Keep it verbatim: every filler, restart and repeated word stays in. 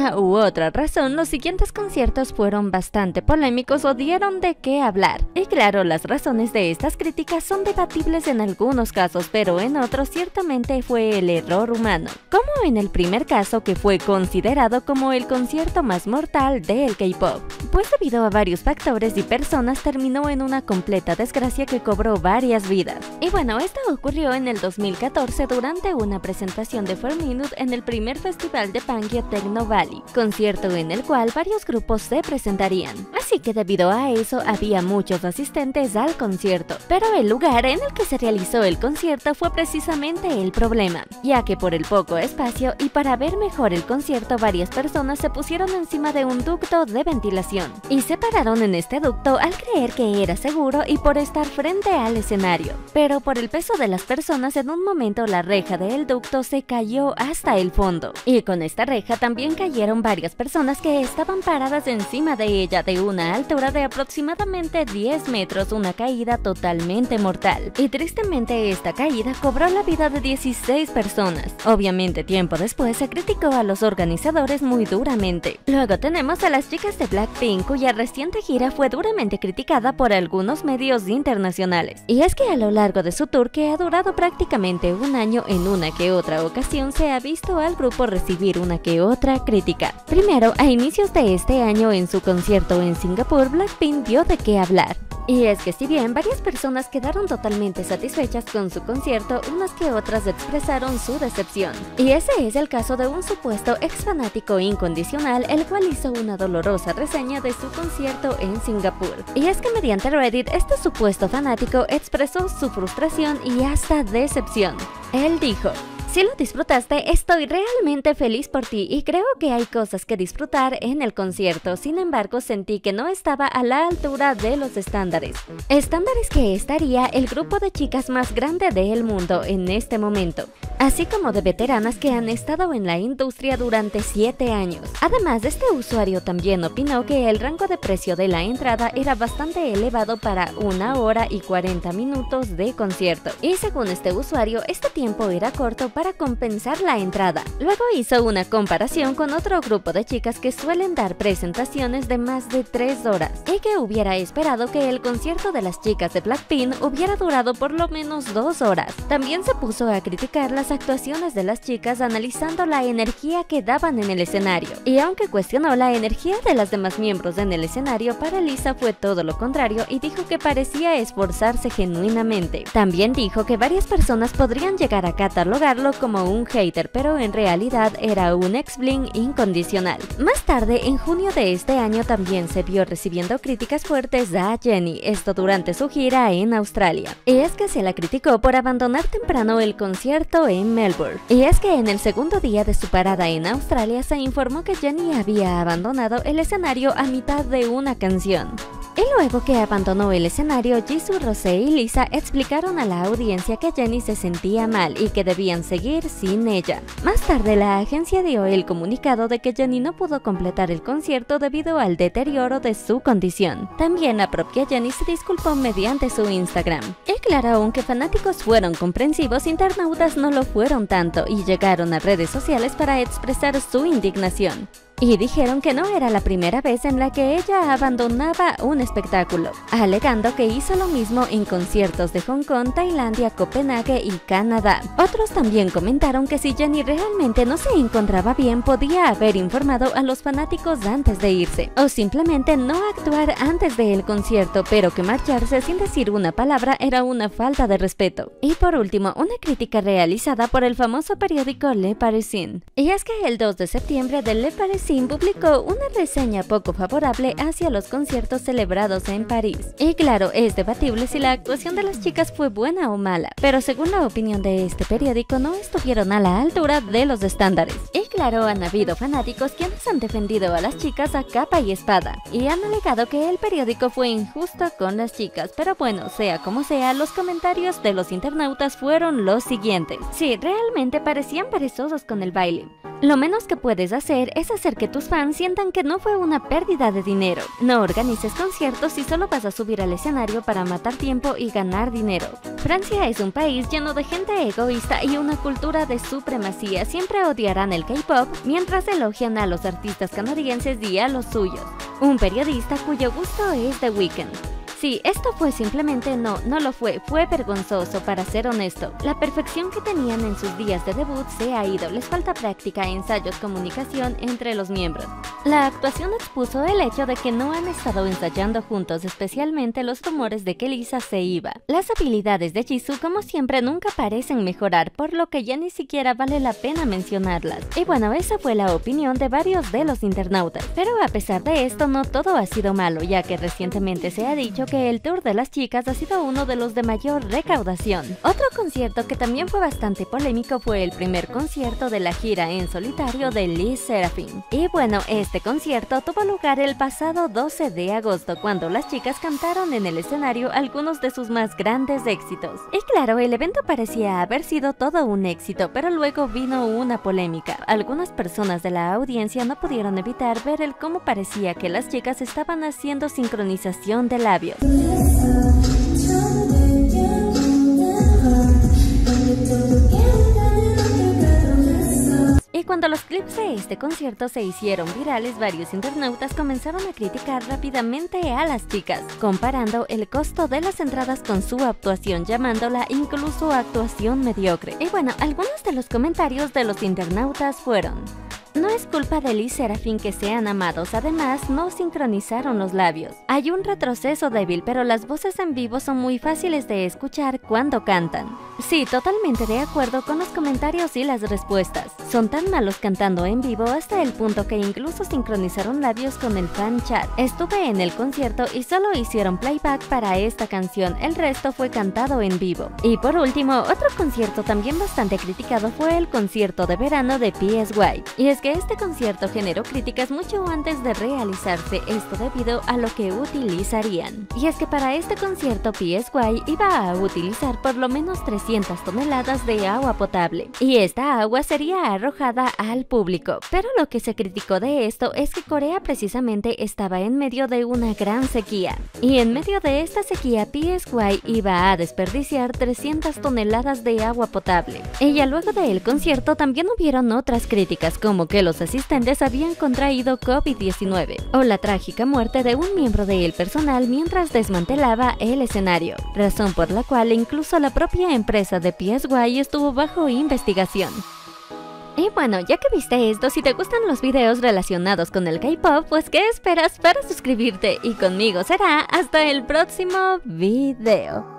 una u otra razón, los siguientes conciertos fueron bastante polémicos o dieron de qué hablar. Y claro, las razones de estas críticas son debatibles en algunos casos, pero en otros ciertamente fue el error humano. Como en el primer caso, que fue considerado como el concierto más mortal del K-pop, pues debido a varios factores y personas terminó en una completa desgracia que cobró varias vidas. Y bueno, esto ocurrió en el dos mil catorce durante una presentación de four minute en el primer festival de Pangyo Techno Valley, concierto en el cual varios grupos se presentarían. Así que debido a eso había muchos asistentes al concierto, pero el lugar en el que se realizó el concierto fue precisamente el problema, ya que por el poco espacio y para ver mejor el concierto varias personas se pusieron encima de un ducto de ventilación y se pararon en este ducto al creer que era seguro y por estar frente al escenario, pero por el peso de las personas en un momento la reja del ducto se cayó hasta el fondo, y con esta reja también cayeron varias personas que estaban paradas encima de ella de una altura de aproximadamente diez metros, una caída totalmente mortal, y tristemente esta caída cobró la vida de dieciséis personas. Obviamente tiempo después se criticó a los organizadores muy duramente. Luego tenemos a las chicas de Blackpink, cuya reciente gira fue duramente criticada por algunos medios internacionales, y es que a lo largo de su tour, que ha durado prácticamente un año, en una que otra ocasión se ha visto al grupo recibir una que otra crítica. Primero, a inicios de este año en su concierto en Singapur, Blackpink dio de qué hablar. Y es que si bien varias personas quedaron totalmente satisfechas con su concierto, unas que otras expresaron su decepción. Y ese es el caso de un supuesto ex fanático incondicional, el cual hizo una dolorosa reseña de su concierto en Singapur. Y es que mediante Reddit, este supuesto fanático expresó su frustración y hasta decepción. Él dijo: "Si lo disfrutaste, estoy realmente feliz por ti y creo que hay cosas que disfrutar en el concierto. Sin embargo, sentí que no estaba a la altura de los estándares. Estándares que estaría el grupo de chicas más grande del mundo en este momento, así como de veteranas que han estado en la industria durante siete años. Además, este usuario también opinó que el rango de precio de la entrada era bastante elevado para una hora y cuarenta minutos de concierto. Y según este usuario, este tiempo era corto para compensar la entrada. Luego hizo una comparación con otro grupo de chicas que suelen dar presentaciones de más de tres horas y que hubiera esperado que el concierto de las chicas de Blackpink hubiera durado por lo menos dos horas. También se puso a criticar las actuaciones de las chicas analizando la energía que daban en el escenario, y aunque cuestionó la energía de las demás miembros en el escenario, para Lisa fue todo lo contrario y dijo que parecía esforzarse genuinamente. También dijo que varias personas podrían llegar a catalogarlo como un hater, pero en realidad era un ex-bling incondicional. Más tarde, en junio de este año, también se vio recibiendo críticas fuertes a Jennie, esto durante su gira en Australia. Y es que se la criticó por abandonar temprano el concierto en Melbourne. Y es que en el segundo día de su parada en Australia se informó que Jennie había abandonado el escenario a mitad de una canción. Y luego que abandonó el escenario, Jisoo, Rosé y Lisa explicaron a la audiencia que Jennie se sentía mal y que debían seguir sin ella. Más tarde, la agencia dio el comunicado de que Jennie no pudo completar el concierto debido al deterioro de su condición. También la propia Jennie se disculpó mediante su Instagram. Y claro, aunque fanáticos fueron comprensivos, internautas no lo fueron tanto y llegaron a redes sociales para expresar su indignación. Y dijeron que no era la primera vez en la que ella abandonaba un espectáculo, alegando que hizo lo mismo en conciertos de Hong Kong, Tailandia, Copenhague y Canadá. Otros también comentaron que si Jennie realmente no se encontraba bien, podía haber informado a los fanáticos antes de irse, o simplemente no actuar antes del concierto, pero que marcharse sin decir una palabra era una falta de respeto. Y por último, una crítica realizada por el famoso periódico Le Parisien. Y es que el dos de septiembre de Le Parisien publicó una reseña poco favorable hacia los conciertos celebrados en París. Y claro, es debatible si la actuación de las chicas fue buena o mala, pero según la opinión de este periódico no estuvieron a la altura de los estándares. Y claro, han habido fanáticos quienes han defendido a las chicas a capa y espada, y han alegado que el periódico fue injusto con las chicas, pero bueno, sea como sea, los comentarios de los internautas fueron los siguientes. Sí, realmente parecían perezosos con el baile. Lo menos que puedes hacer es hacer que tus fans sientan que no fue una pérdida de dinero. No organices conciertos si solo vas a subir al escenario para matar tiempo y ganar dinero. Francia es un país lleno de gente egoísta y una cultura de supremacía. Siempre odiarán el K-pop mientras elogian a los artistas canadienses y a los suyos. Un periodista cuyo gusto es The Weeknd. Sí, esto fue simplemente no, no lo fue, fue vergonzoso para ser honesto. La perfección que tenían en sus días de debut se ha ido, les falta práctica, ensayos, comunicación entre los miembros. La actuación expuso el hecho de que no han estado ensayando juntos, especialmente los rumores de que Lisa se iba. Las habilidades de Jisoo, como siempre, nunca parecen mejorar, por lo que ya ni siquiera vale la pena mencionarlas. Y bueno, esa fue la opinión de varios de los internautas. Pero a pesar de esto, no todo ha sido malo, ya que recientemente se ha dicho que el tour de las chicas ha sido uno de los de mayor recaudación. Otro concierto que también fue bastante polémico fue el primer concierto de la gira en solitario de LE SSERAFIM. Y bueno, este concierto tuvo lugar el pasado doce de agosto, cuando las chicas cantaron en el escenario algunos de sus más grandes éxitos. Y claro, el evento parecía haber sido todo un éxito, pero luego vino una polémica. Algunas personas de la audiencia no pudieron evitar ver el cómo parecía que las chicas estaban haciendo sincronización de labios. Y cuando los clips de este concierto se hicieron virales, varios internautas comenzaron a criticar rápidamente a las chicas, comparando el costo de las entradas con su actuación, llamándola incluso actuación mediocre. Y bueno, algunos de los comentarios de los internautas fueron: no es culpa de LE SSERAFIM que sean amados, además no sincronizaron los labios. Hay un retroceso débil, pero las voces en vivo son muy fáciles de escuchar cuando cantan. Sí, totalmente de acuerdo con los comentarios y las respuestas. Son tan malos cantando en vivo hasta el punto que incluso sincronizaron labios con el fan chat. Estuve en el concierto y solo hicieron playback para esta canción, el resto fue cantado en vivo. Y por último, otro concierto también bastante criticado fue el concierto de verano de P S Y. Y es que este concierto generó críticas mucho antes de realizarse, esto debido a lo que utilizarían. Y es que para este concierto P S Y iba a utilizar por lo menos trescientas toneladas de agua potable, y esta agua sería arrojada al público. Pero lo que se criticó de esto es que Corea precisamente estaba en medio de una gran sequía, y en medio de esta sequía P S Y iba a desperdiciar trescientas toneladas de agua potable. Y ya luego del concierto también hubieron otras críticas, como que los asistentes habían contraído COVID diecinueve, o la trágica muerte de un miembro del personal mientras desmantelaba el escenario, razón por la cual incluso la propia empresa de P S Y estuvo bajo investigación. Y bueno, ya que viste esto, si te gustan los videos relacionados con el K-pop, pues ¿qué esperas para suscribirte? Y conmigo será hasta el próximo video.